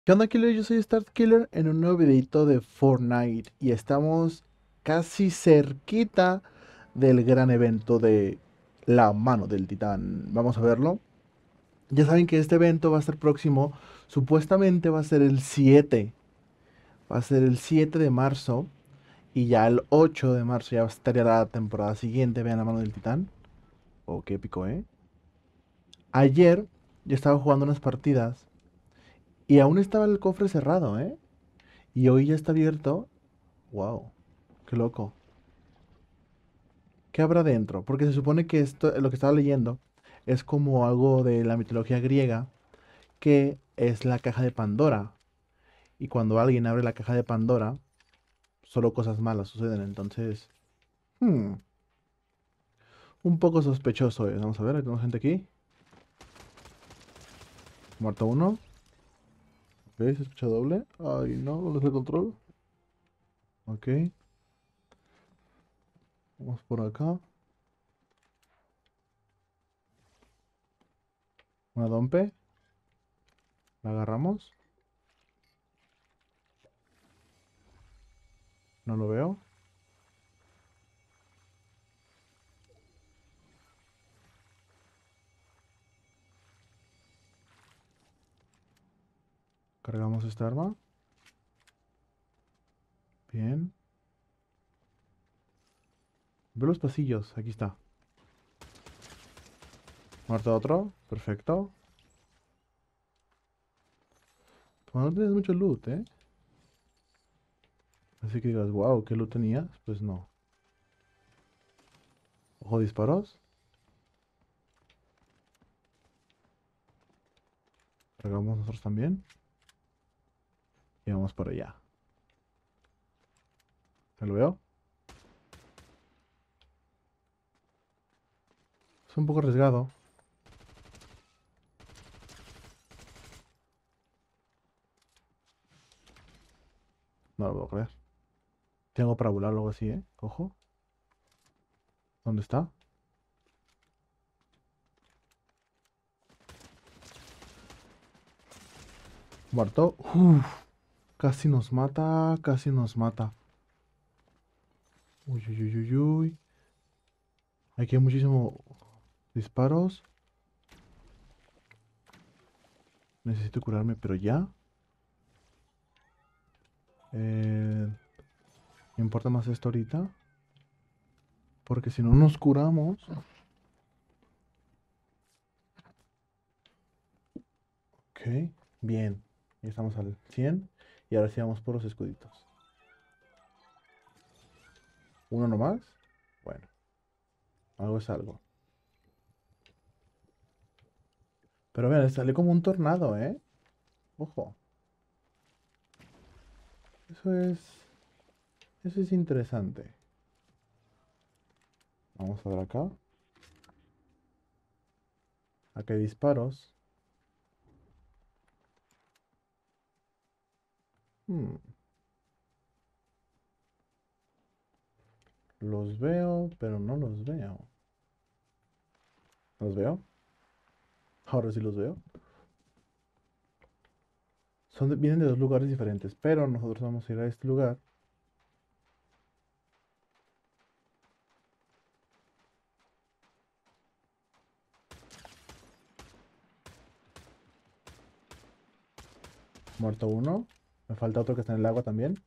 ¿Qué onda, Killer? Yo soy Start Killer en un nuevo videito de Fortnite y estamos casi cerquita del gran evento de la mano del titán. Vamos a verlo. Ya saben que este evento va a ser próximo, supuestamente va a ser el 7, va a ser el 7 de marzo y ya el 8 de marzo ya estaría la temporada siguiente. Vean la mano del titán. Oh, qué épico, ¿eh? Ayer yo estaba jugando unas partidas y aún estaba el cofre cerrado, ¿eh? Y hoy ya está abierto. Wow, qué loco. ¿Qué habrá dentro? Porque se supone que esto, lo que estaba leyendo, es como algo de la mitología griega, que es la caja de Pandora. Y cuando alguien abre la caja de Pandora, solo cosas malas suceden. Entonces, hmm, un poco sospechoso. Vamos a ver, hay gente aquí. Muerto uno. Ok, se escucha doble. Ay, no, ¿dónde está el control? Ok, vamos por acá. Una dompe. La agarramos. No lo veo. Cargamos esta arma. Bien. Veo los pasillos. Aquí está. Muerto otro. Perfecto. Pues no tienes mucho loot, ¿eh? Así que digas, wow, ¿qué loot tenías? Pues no. Ojo, disparos. Cargamos nosotros también. Y vamos por allá. ¿Se lo veo? Es un poco arriesgado. No lo puedo creer. Tengo para volar o algo así, ¿eh? Ojo. ¿Dónde está? Muerto. Uf, casi nos mata, casi nos mata. Uy, uy, uy, uy, uy. Aquí hay muchísimos disparos. Necesito curarme, pero ya. Me importa más esto ahorita. Porque si no nos curamos. Ok, bien. Ya estamos al 100. Y ahora sí vamos por los escuditos. ¿Uno nomás? Bueno, algo es algo. Pero vean, sale como un tornado, ¿eh? Ojo. Eso es... Eso es interesante. Vamos a ver acá. Acá hay disparos. Hmm, los veo, pero no los veo. ¿Los veo? Ahora sí los veo. Vienen de dos lugares diferentes, pero nosotros vamos a ir a este lugar. Muerto uno. Me falta otro que está en el agua también.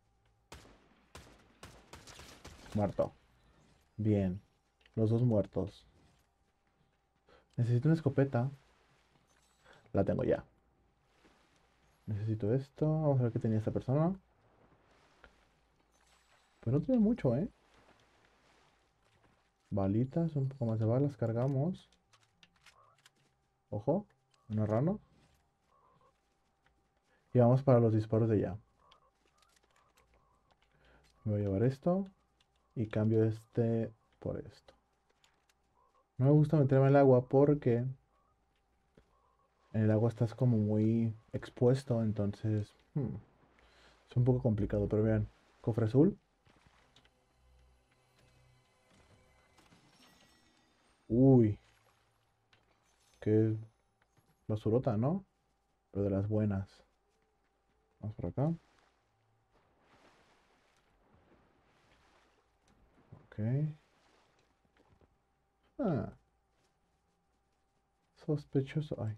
Muerto. Bien. Los dos muertos. Necesito una escopeta. La tengo ya. Necesito esto. Vamos a ver qué tenía esta persona. Pues no tiene mucho, ¿eh? Balitas, un poco más de balas. Cargamos. Ojo. Una rana. Y vamos para los disparos de ya. Me voy a llevar esto. Y cambio este por esto. No me gusta meterme al agua porque en el agua estás como muy expuesto. Entonces es un poco complicado. Pero vean. Cofre azul. Uy. Qué basurota, ¿no? Pero de las buenas. Vamos por acá. Ok. Ah, sospechoso. Ay,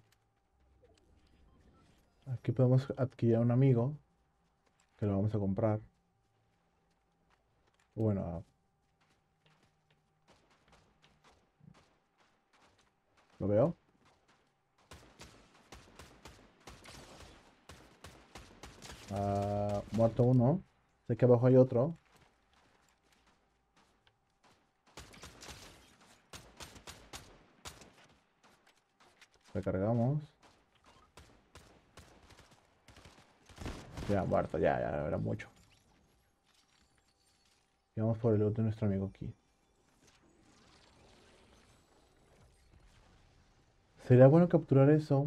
aquí podemos adquirir a un amigo que lo vamos a comprar. Bueno, lo veo. Muerto uno. Sé que abajo hay otro. Recargamos. Ya, muerto, ya, era mucho. Y vamos por el otro de nuestro amigo aquí. Sería bueno capturar eso.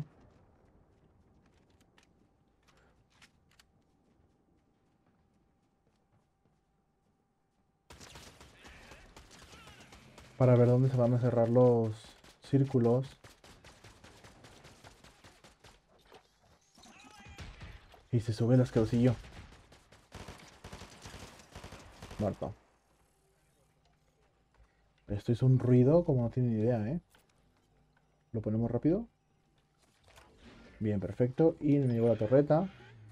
Para ver dónde se van a cerrar los círculos. Y se sube el asquerosillo. Muerto. Esto hizo un ruido como no tiene ni idea, ¿eh? Lo ponemos rápido. Bien, perfecto. Y me llegó la torreta.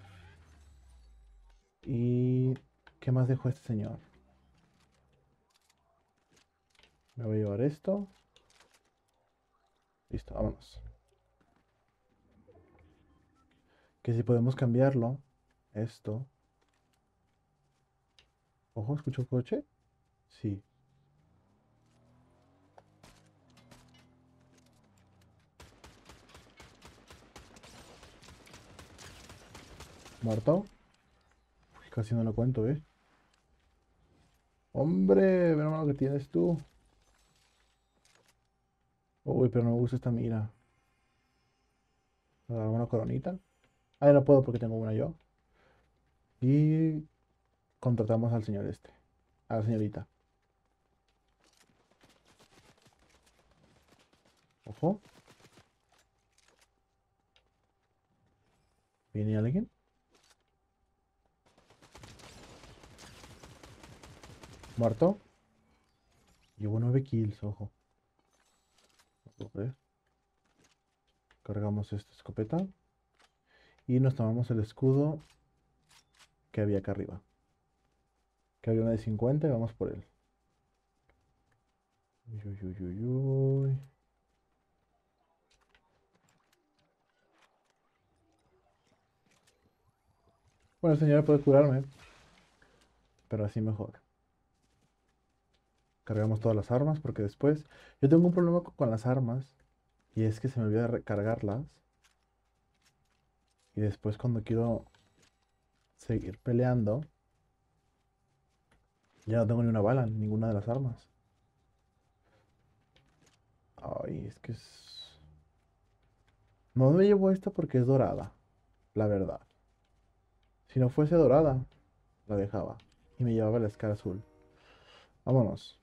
¿Y qué más dejó este señor? Me voy a llevar esto. Listo, vámonos. Que si podemos cambiarlo. Esto. Ojo, ¿escucho coche? Sí. ¿Muerto? Casi no lo cuento, ¿eh? Hombre, menos mal que tienes tú. Uy, pero no me gusta esta mira. ¿Me da una coronita? Ah, ya no puedo porque tengo una yo. Y contratamos al señor este. A la señorita. Ojo. ¿Viene alguien? ¿Muerto? Llevo 9 kills, ojo. Ok. Cargamos esta escopeta. Y nos tomamos el escudo que había acá arriba. Que había una de 50 y vamos por él. Uy, uy, uy, uy, uy. Bueno, el señor puede curarme, pero así mejor. Cargamos todas las armas porque después... Yo tengo un problema con las armas. Y es que se me olvida recargarlas. Y después cuando quiero seguir peleando, ya no tengo ni una bala en ninguna de las armas. Ay, es que es... No me llevo esta porque es dorada, la verdad. Si no fuese dorada, la dejaba. Y me llevaba la escala azul. Vámonos.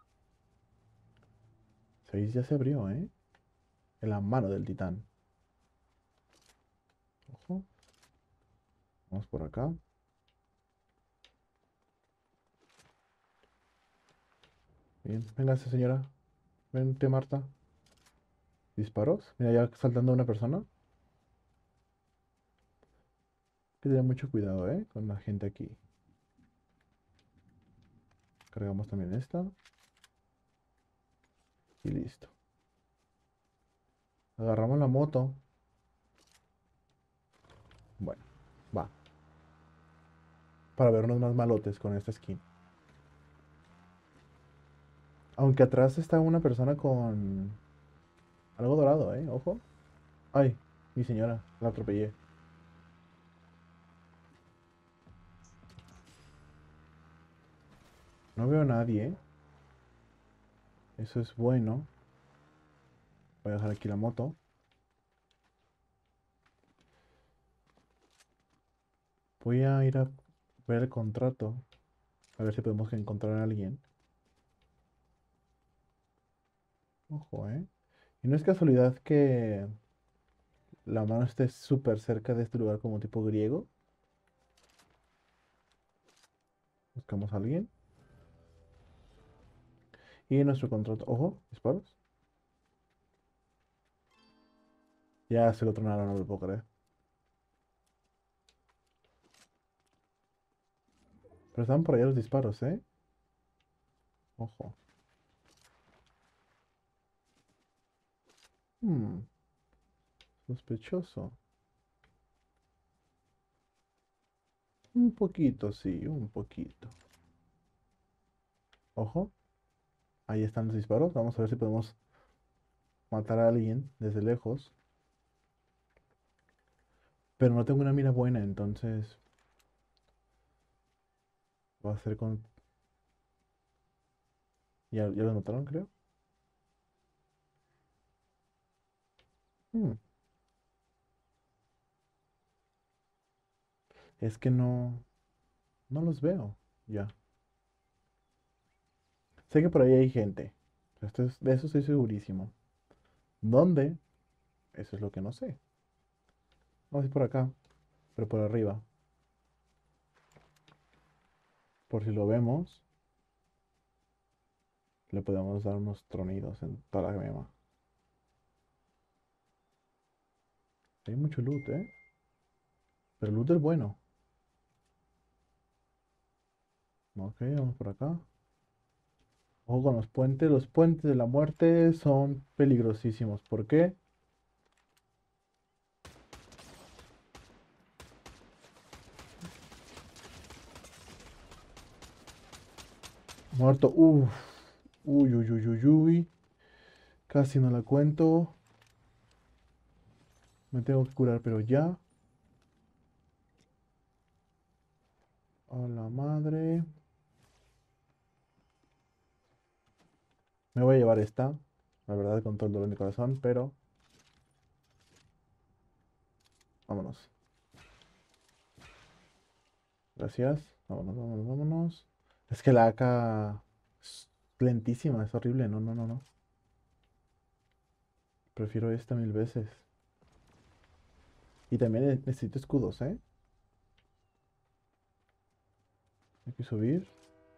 6 ya se abrió, ¿eh? En la mano del titán. Ojo. Vamos por acá. Bien. Venga, señora. Vente, Marta. ¿Disparos? Mira, ya saltando una persona. Hay que tener mucho cuidado, ¿eh? Con la gente aquí. Cargamos también esta. Y listo. Agarramos la moto. Bueno, va. Para vernos más malotes con esta skin. Aunque atrás está una persona con algo dorado, ¿eh? Ojo. Ay, mi señora, la atropellé. No veo a nadie, ¿eh? Eso es bueno. Voy a dejar aquí la moto. Voy a ir a ver el contrato. A ver si podemos encontrar a alguien. Ojo, ¿eh? Y no es casualidad que la mano esté súper cerca de este lugar como tipo griego. Buscamos a alguien. Y nuestro contrato. Ojo, disparos. Ya se lo tronaron, no me lo puedo creer. Pero están por allá los disparos, ¿eh? Ojo. Hmm, sospechoso. Un poquito, sí, un poquito. Ojo. Ahí están los disparos. Vamos a ver si podemos matar a alguien desde lejos. Pero no tengo una mira buena, entonces va a ser con... Ya lo mataron, creo. Hmm, es que no los veo. Ya. Sé que por ahí hay gente. De eso estoy segurísimo. ¿Dónde? Eso es lo que no sé. Vamos a ir por acá, pero por arriba. Por si lo vemos, le podemos dar unos tronidos en toda la gema. Hay mucho loot, ¿eh? Pero el loot es bueno. Ok, vamos por acá. Ojo con los puentes. Los puentes de la muerte son peligrosísimos. ¿Por qué? Muerto. Uf. Uy, uy, uy, uy, uy. Casi no la cuento. Me tengo que curar, pero ya. A la madre. Me voy a llevar esta. La verdad, con todo el dolor de mi corazón, pero vámonos. Gracias. Vámonos, vámonos, vámonos. Es que la AK es lentísima, es horrible. No, no, no, no. Prefiero esta mil veces. Y también necesito escudos, ¿eh? Hay que subir.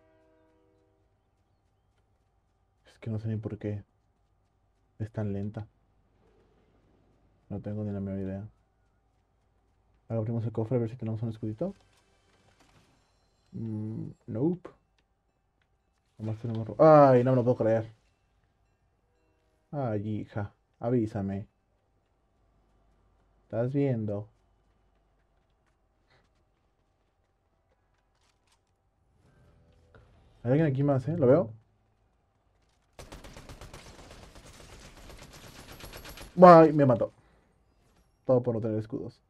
Es que no sé ni por qué es tan lenta. No tengo ni la menor idea. Ahora abrimos el cofre a ver si tenemos un escudito. Nope. Nomás tenemos... Ay, no me lo puedo creer. Ay, hija. Avísame. ¿Estás viendo? Hay alguien aquí más, ¿eh? ¿Lo veo? Ay, me mató. Todo por no tener escudos.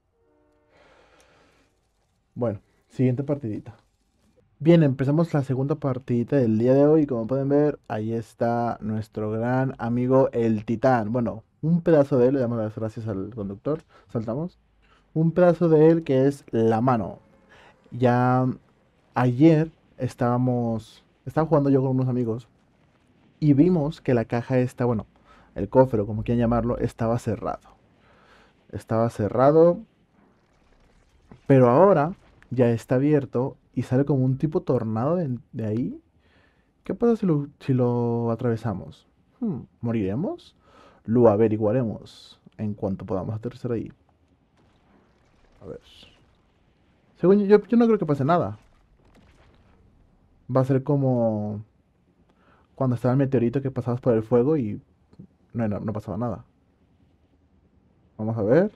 Bueno, siguiente partidita. Bien, empezamos la segunda partidita del día de hoy. Como pueden ver, ahí está nuestro gran amigo el Titán. Bueno, un pedazo de él, le damos las gracias al conductor. Saltamos. Un pedazo de él que es la mano. Ya ayer estaba jugando yo con unos amigos y vimos que la caja esta, bueno, el cofre, o como quieran llamarlo, estaba cerrado. Estaba cerrado, pero ahora ya está abierto y sale como un tipo tornado de ahí. ¿Qué pasa si lo atravesamos? ¿Moriremos? Lo averiguaremos en cuanto podamos aterrizar ahí. A ver. Según yo no creo que pase nada. Va a ser como cuando estaba el meteorito que pasabas por el fuego y no pasaba nada. Vamos a ver.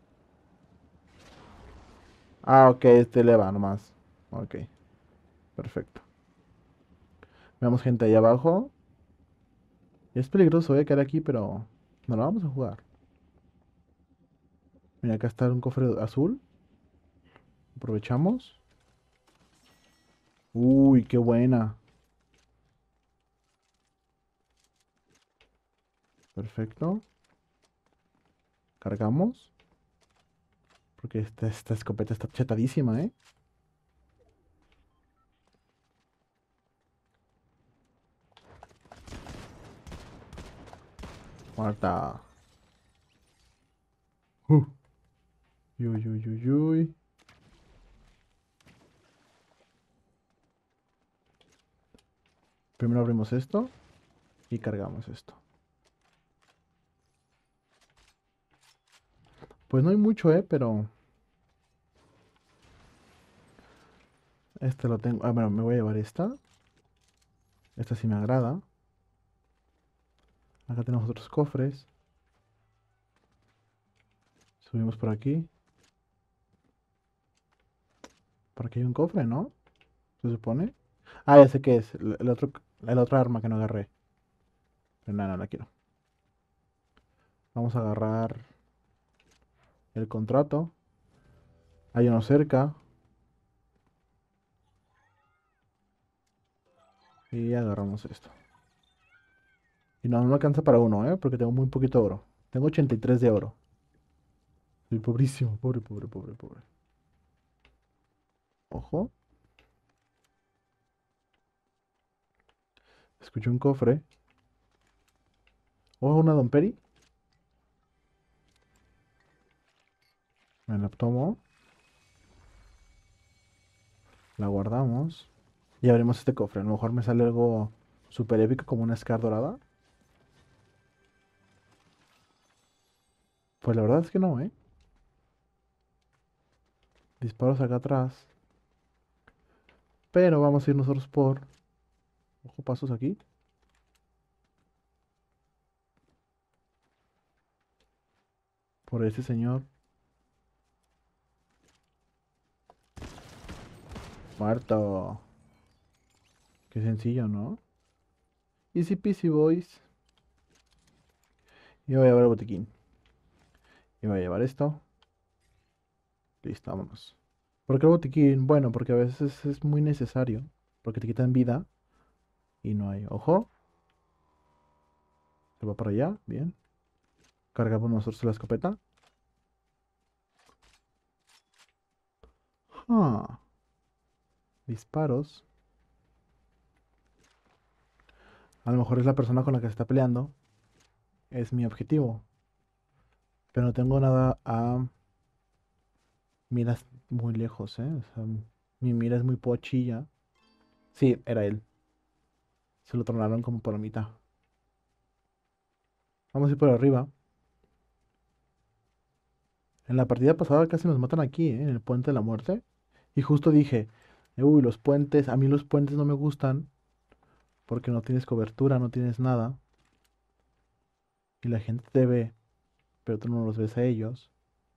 Ah, ok, este eleva nomás. Ok, perfecto. Vemos gente ahí abajo. Es peligroso, voy a caer aquí, pero no lo vamos a jugar. Mira, acá está un cofre azul. Aprovechamos. Uy, qué buena. Perfecto. Cargamos. Porque esta escopeta está chetadísima, ¿eh? Muerta. Uh. Uy, uy, uy, uy. Primero abrimos esto y cargamos esto. Pues no hay mucho, pero este lo tengo. Ah, bueno, me voy a llevar esta. Esta sí me agrada. Acá tenemos otros cofres. Subimos por aquí. Por aquí hay un cofre, ¿no? Se supone. Ah, ya sé qué es. El otro arma que no agarré. Pero nada, no la quiero. Vamos a agarrar el contrato. Hay uno cerca. Y agarramos esto. Y no me alcanza para uno, porque tengo muy poquito oro. Tengo 83 de oro. Soy pobrísimo. Pobre, pobre, pobre, pobre. Ojo. Escuché un cofre. Ojo, una Don Peri. Me la tomo. La guardamos. Y abrimos este cofre. A lo mejor me sale algo súper épico como una Scar dorada. Pues la verdad es que no, ¿eh? Disparos acá atrás. Pero vamos a ir nosotros por... Ojo, pasos aquí. Por este señor. Muerto. Qué sencillo, ¿no? Easy peasy, boys. Y voy a llevar el botiquín. Y voy a llevar esto. Listo, vámonos. ¿Por qué el botiquín? Bueno, porque a veces es muy necesario. Porque te quitan vida. Y no hay. Ojo. Se va para allá. Bien. Cargamos nosotros la escopeta. Ah. Disparos. A lo mejor es la persona con la que se está peleando. Es mi objetivo. Pero no tengo nada a... Miras muy lejos, ¿eh? O sea, mi mira es muy pochilla. Sí, era él. Se lo tornaron como por la mitad. Vamos a ir por arriba. En la partida pasada casi nos matan aquí, ¿eh? En el puente de la muerte. Y justo dije, uy, los puentes, a mí los puentes no me gustan porque no tienes cobertura, no tienes nada. Y la gente te ve, pero tú no los ves a ellos.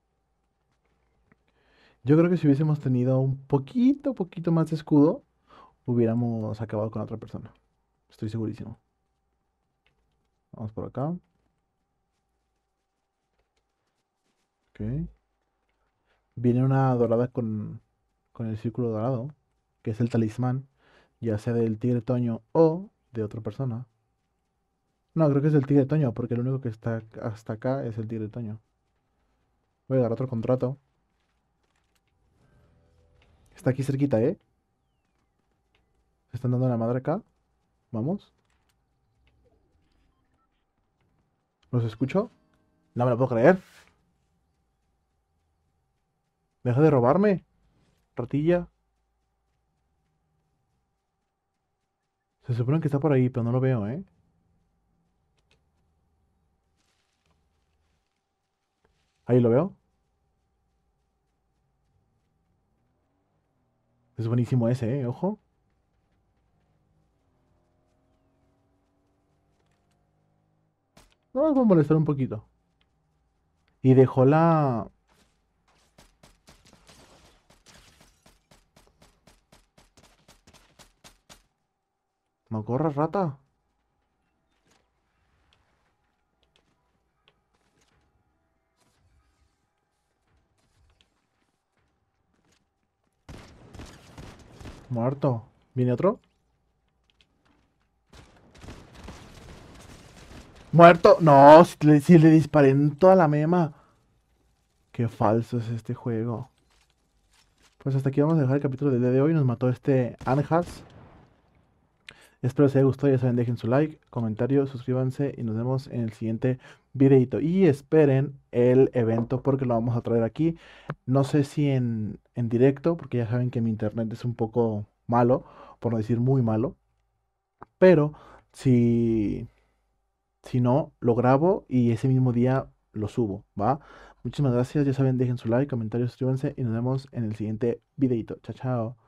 Yo creo que si hubiésemos tenido un poquito más de escudo, hubiéramos acabado con otra persona. Estoy segurísimo. Vamos por acá. Ok. Viene una dorada con el círculo dorado, que es el talismán, ya sea del tigre Toño o de otra persona. No, creo que es del tigre Toño, porque el único que está hasta acá es el tigre Toño. Voy a dar otro contrato. Está aquí cerquita, ¿eh? Se están dando la madre acá. Vamos. ¿Los escucho? No me lo puedo creer. Deja de robarme, ratilla. Se supone que está por ahí, pero no lo veo, ¿eh? Ahí lo veo. Es buenísimo ese, ¿eh? Ojo. No, va a molestar un poquito. Y dejó la... No corras, rata. Muerto. ¿Viene otro? Muerto. No, si le disparé en toda la mema. Qué falso es este juego. Pues hasta aquí vamos a dejar el capítulo del día de hoy. Nos mató este Anhas. Espero les haya gustado. Ya saben, dejen su like, comentario, suscríbanse y nos vemos en el siguiente videito. Y esperen el evento porque lo vamos a traer aquí. No sé si en directo, porque ya saben que mi internet es un poco malo, por no decir muy malo. pero si, si no, lo grabo y ese mismo día lo subo, ¿va? Muchísimas gracias, ya saben, dejen su like, comentarios, suscríbanse y nos vemos en el siguiente videito. Chao, chao.